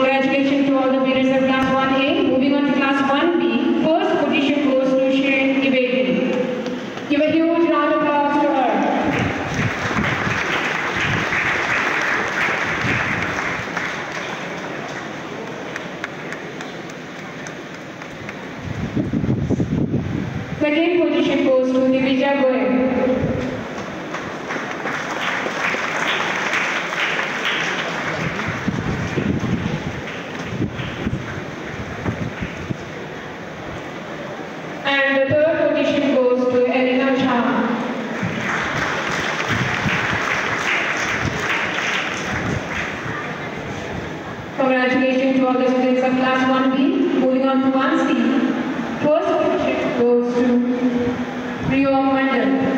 Congratulations to all the winners of Class 1A. Moving on to Class 1B, first position goes to Shirin Ibedi. Give a huge round of applause to her. Second position goes to Divija Goyal. And the third position goes to Elena Shah. Congratulations to all the students of Class 1B. Moving on to 1C. First position goes to Rio Mandal.